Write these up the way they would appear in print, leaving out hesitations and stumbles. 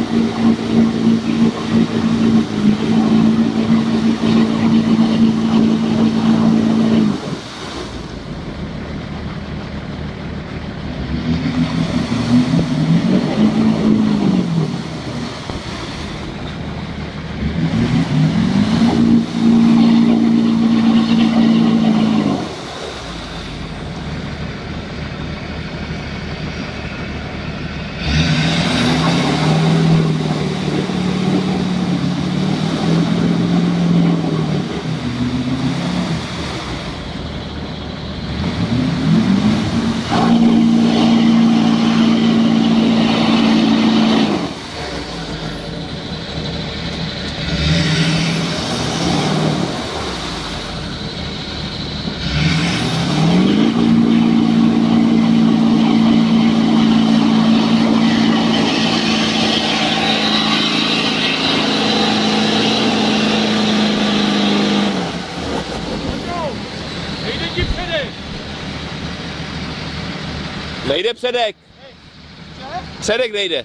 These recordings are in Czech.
Nejde předek. Předek nejde.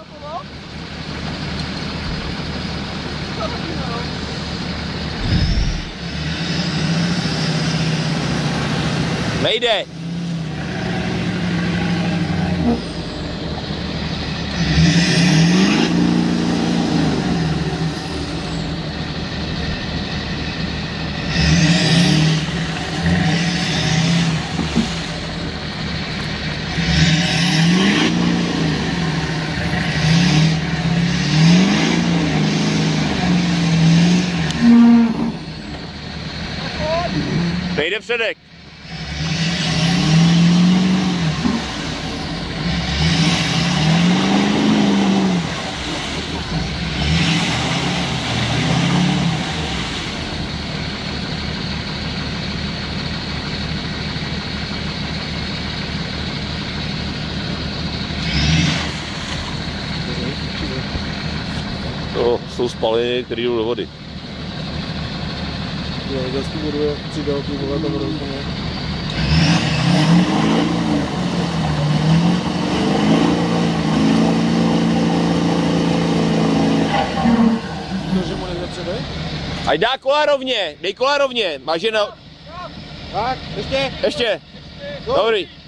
Nejde. Nejde předek. To jsou spaliny, které jdou do vody. Jo, zase tu vodu je přidal, tu vole, to vodu úplně. To, že mu nejde předej? Ať dá kola rovně, dej kola rovně, máš je na... Tak, ještě. Ještě, dobrý.